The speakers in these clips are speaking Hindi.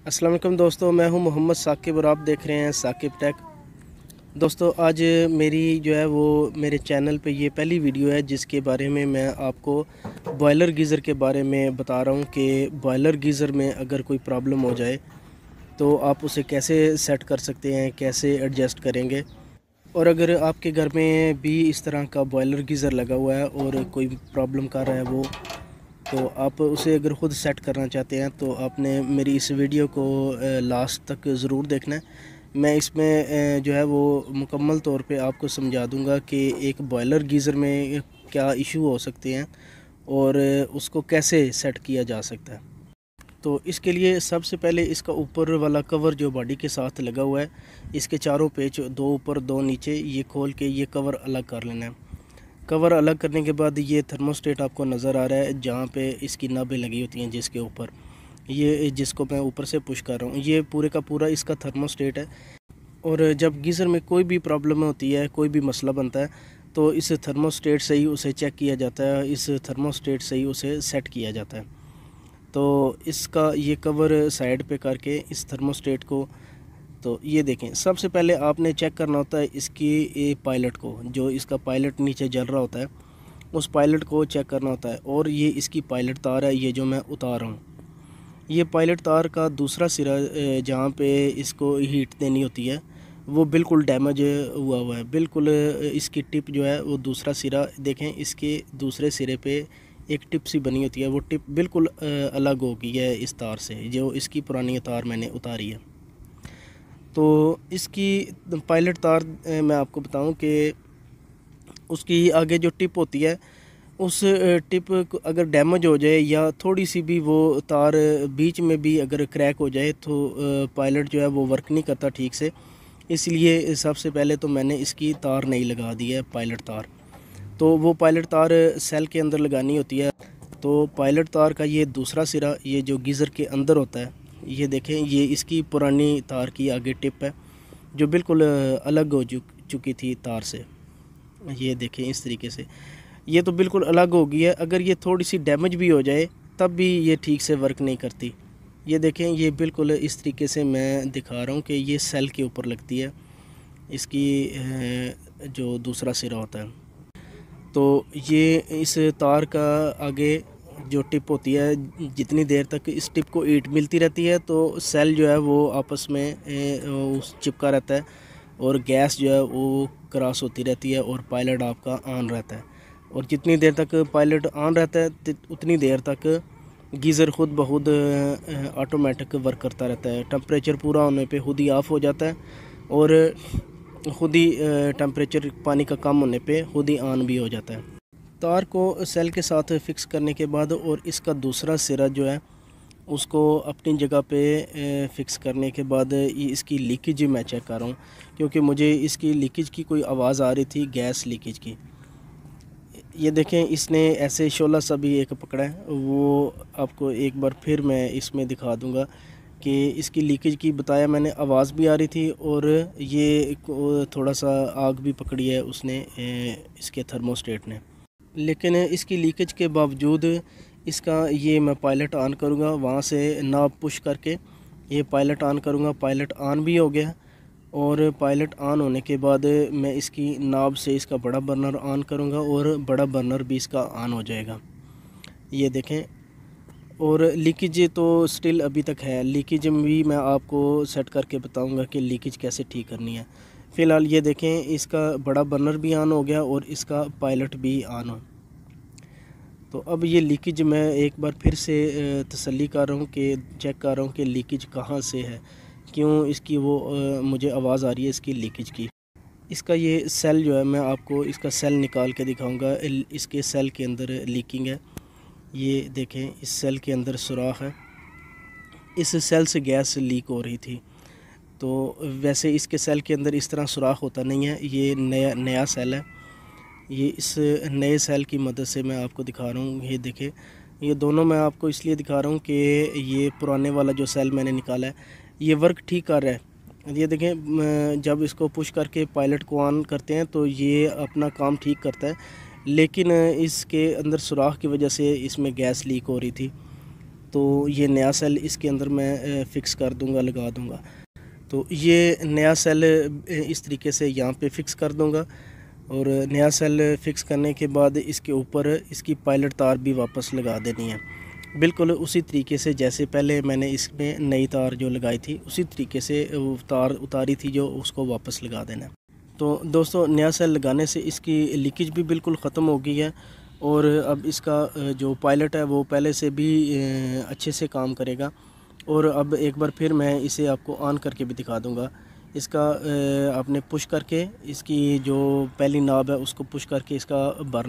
अस्सलाम वालेकुम दोस्तों, मैं हूं मोहम्मद साकिब और आप देख रहे हैं साकिब टेक। दोस्तों आज मेरी जो है वो मेरे चैनल पे ये पहली वीडियो है जिसके बारे में मैं आपको बॉयलर गीज़र के बारे में बता रहा हूं कि बॉयलर गीज़र में अगर कोई प्रॉब्लम हो जाए तो आप उसे कैसे सेट कर सकते हैं, कैसे एडजस्ट करेंगे। और अगर आपके घर में भी इस तरह का बॉयलर गीज़र लगा हुआ है और कोई प्रॉब्लम कर रहा है वो, तो आप उसे अगर ख़ुद सेट करना चाहते हैं तो आपने मेरी इस वीडियो को लास्ट तक ज़रूर देखना है। मैं इसमें जो है वो मुकम्मल तौर पे आपको समझा दूंगा कि एक बॉयलर गीज़र में क्या इशू हो सकते हैं और उसको कैसे सेट किया जा सकता है। तो इसके लिए सबसे पहले इसका ऊपर वाला कवर जो बॉडी के साथ लगा हुआ है, इसके चारों पेच, दो ऊपर दो नीचे, ये खोल के ये कवर अलग कर लेना है। कवर अलग करने के बाद ये थर्मोस्टेट आपको नज़र आ रहा है जहाँ पे इसकी नब्बें लगी होती हैं, जिसके ऊपर ये, जिसको मैं ऊपर से पुश कर रहा हूँ, ये पूरे का पूरा इसका थर्मोस्टेट है। और जब गीज़र में कोई भी प्रॉब्लम होती है, कोई भी मसला बनता है, तो इस थर्मोस्टेट से ही उसे चेक किया जाता है, इस थर्मोस्टेट से ही उसे सेट किया जाता है। तो इसका ये कवर साइड पे करके इस थर्मोस्टेट को, तो ये देखें, सबसे पहले आपने चेक करना होता है इसकी पायलट को, जो इसका पायलट नीचे जल रहा होता है उस पायलट को चेक करना होता है। और ये इसकी पायलट तार है, ये जो मैं उतार रहा हूँ, ये पायलट तार का दूसरा सिरा जहाँ पे इसको हीट देनी होती है वो बिल्कुल डैमेज हुआ है। बिल्कुल इसकी टिप जो है वो दूसरा सिरा देखें, इसके दूसरे सिरे पे एक टिप सी बनी होती है, वो टिप बिल्कुल अलग हो गई है इस तार से, जो इसकी पुरानी तार मैंने उतारी है। तो इसकी पायलट तार मैं आपको बताऊं कि उसकी आगे जो टिप होती है, उस टिप अगर डैमेज हो जाए या थोड़ी सी भी वो तार बीच में भी अगर क्रैक हो जाए तो पायलट जो है वो वर्क नहीं करता ठीक से। इसलिए सबसे पहले तो मैंने इसकी तार नहीं लगा दी है, पायलट तार। तो वो पायलट तार सेल के अंदर लगानी होती है। तो पायलट तार का ये दूसरा सिरा, ये जो गीज़र के अंदर होता है, ये देखें, ये इसकी पुरानी तार की आगे टिप है जो बिल्कुल अलग हो चुकी थी तार से। ये देखें इस तरीके से, ये तो बिल्कुल अलग हो गई है। अगर ये थोड़ी सी डैमेज भी हो जाए तब भी ये ठीक से वर्क नहीं करती। ये देखें, ये बिल्कुल इस तरीके से मैं दिखा रहा हूँ कि ये सेल के ऊपर लगती है इसकी जो दूसरा सिरा होता है। तो ये इस तार का आगे जो टिप होती है, जितनी देर तक इस टिप को हीट मिलती रहती है तो सेल जो है वो आपस में चिपका रहता है और गैस जो है वो क्रॉस होती रहती है और पायलट आपका ऑन रहता है। और जितनी देर तक पायलट ऑन रहता है उतनी देर तक गीज़र खुद ब खुद ऑटोमेटिक वर्क करता रहता है। टेम्परेचर पूरा होने पे खुद ही ऑफ़ हो जाता है और खुद ही टेम्परेचर पानी का कम होने पे खुद ही ऑन भी हो जाता है। तार को सेल के साथ फिक्स करने के बाद और इसका दूसरा सिरा जो है उसको अपनी जगह पे फिक्स करने के बाद ये इसकी लीकेज मैं चेक कर रहा हूँ, क्योंकि मुझे इसकी लीकेज की कोई आवाज़ आ रही थी, गैस लीकेज की। ये देखें, इसने ऐसे शोला सा भी एक पकड़ा है, वो आपको एक बार फिर मैं इसमें दिखा दूँगा कि इसकी लीकेज की बताया मैंने, आवाज़ भी आ रही थी और ये थोड़ा सा आग भी पकड़ी है उसने, इसके थर्मोस्टेट ने। लेकिन इसकी लीकेज के बावजूद इसका ये मैं पायलट ऑन करूँगा, वहाँ से नॉब पुश करके ये पायलट ऑन करूँगा। पायलट ऑन भी हो गया और पायलट ऑन होने के बाद मैं इसकी नॉब से इसका बड़ा बर्नर ऑन करूँगा और बड़ा बर्नर भी इसका ऑन हो जाएगा। ये देखें, और लीकेज तो स्टिल अभी तक है, लीकेज भी मैं आपको सेट करके बताऊँगा कि लीकेज कैसे ठीक करनी है। फ़िलहाल ये देखें, इसका बड़ा बर्नर भी ऑन हो गया और इसका पायलट भी ऑन हो। तो अब ये लीकेज मैं एक बार फिर से तसल्ली कर रहा हूँ कि चेक कर रहा हूँ कि लीकेज कहाँ से है, क्यों इसकी वो मुझे आवाज़ आ रही है इसकी लीकेज की। इसका ये सेल जो है, मैं आपको इसका सेल निकाल के दिखाऊंगा। इसके सेल के अंदर लीकिंग है, ये देखें, इस सेल के अंदर सुराख है, इस सेल से गैस लीक हो रही थी। तो वैसे इसके सेल के अंदर इस तरह सुराख होता नहीं है, ये नया सेल है। ये इस नए सेल की मदद से मैं आपको दिखा रहा हूँ। ये देखें, ये दोनों मैं आपको इसलिए दिखा रहा हूँ कि ये पुराने वाला जो सेल मैंने निकाला है ये वर्क ठीक कर रहा है। ये देखें, जब इसको पुश करके पायलट को ऑन करते हैं तो ये अपना काम ठीक करता है, लेकिन इसके अंदर सुराख की वजह से इसमें गैस लीक हो रही थी। तो ये नया सेल इसके अंदर मैं फ़िक्स कर दूंगा, लगा दूंगा। तो ये नया सेल इस तरीके से यहाँ पे फ़िक्स कर दूंगा और नया सेल फ़िक्स करने के बाद इसके ऊपर इसकी पायलट तार भी वापस लगा देनी है, बिल्कुल उसी तरीके से जैसे पहले मैंने इसमें नई तार जो लगाई थी उसी तरीके से तार उतारी थी जो उसको वापस लगा देना है। तो दोस्तों नया सेल लगाने से इसकी लीकेज भी बिल्कुल ख़त्म हो गई है और अब इसका जो पायलट है वो पहले से भी अच्छे से काम करेगा। और अब एक बार फिर मैं इसे आपको ऑन करके भी दिखा दूंगा। इसका आपने पुश करके इसकी जो पहली नॉब है उसको पुश करके इसका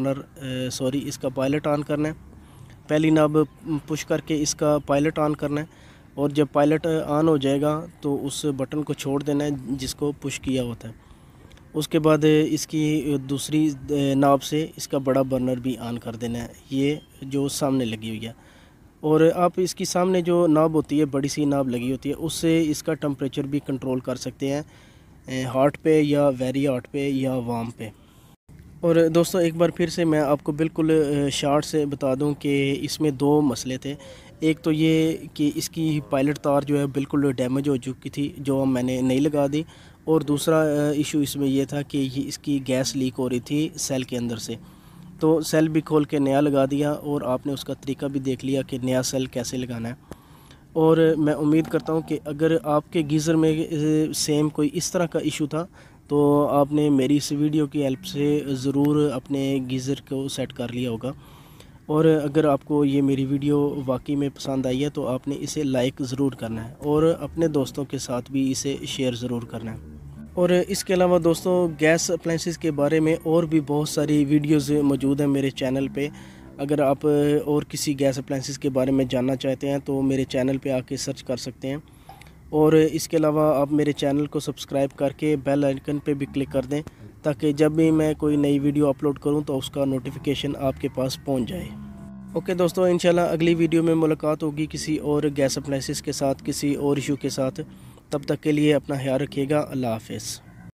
इसका पायलट ऑन करना है। पहली नॉब पुश करके इसका पायलट ऑन करना है और जब पायलट ऑन हो जाएगा तो उस बटन को छोड़ देना है जिसको पुश किया होता है। उसके बाद इसकी दूसरी नॉब से इसका बड़ा बर्नर भी ऑन कर देना है, ये जो सामने लगी हुई है। और आप इसकी सामने जो नॉब होती है, बड़ी सी नॉब लगी होती है, उससे इसका टेम्परेचर भी कंट्रोल कर सकते हैं, हॉट पे या वेरी हॉट पे या वार्म पे। और दोस्तों एक बार फिर से मैं आपको बिल्कुल शॉर्ट से बता दूं कि इसमें दो मसले थे। एक तो ये कि इसकी पायलट तार जो है बिल्कुल डैमेज हो चुकी थी जो मैंने नहीं लगा दी, और दूसरा इशू इसमें ये था कि ये इसकी गैस लीक हो रही थी सेल के अंदर से। तो सेल भी खोल के नया लगा दिया और आपने उसका तरीका भी देख लिया कि नया सेल कैसे लगाना है। और मैं उम्मीद करता हूँ कि अगर आपके गीज़र में सेम कोई इस तरह का इशू था तो आपने मेरी इस वीडियो की हेल्प से ज़रूर अपने गीज़र को सेट कर लिया होगा। और अगर आपको ये मेरी वीडियो वाकई में पसंद आई है तो आपने इसे लाइक ज़रूर करना है और अपने दोस्तों के साथ भी इसे शेयर ज़रूर करना है। और इसके अलावा दोस्तों गैस अप्लाइंसेस के बारे में और भी बहुत सारी वीडियोस मौजूद हैं मेरे चैनल पे। अगर आप और किसी गैस अप्लाइंसेस के बारे में जानना चाहते हैं तो मेरे चैनल पे आके सर्च कर सकते हैं। और इसके अलावा आप मेरे चैनल को सब्सक्राइब करके बेल आइकन पे भी क्लिक कर दें ताकि जब भी मैं कोई नई वीडियो अपलोड करूं तो उसका नोटिफिकेशन आपके पास पहुंच जाए। ओके दोस्तों, इंशाल्लाह अगली वीडियो में मुलाकात होगी किसी और गैस अप्लाइंसेस के साथ, किसी और इशू के साथ। तब तक के लिए अपना ख्याल रखिएगा। अल्लाह हाफ़िज़।